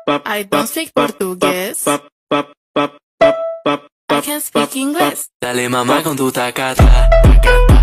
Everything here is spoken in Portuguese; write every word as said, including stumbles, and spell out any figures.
I don't speak português. I can speak English. Dale mamá con tu tacata, tacata.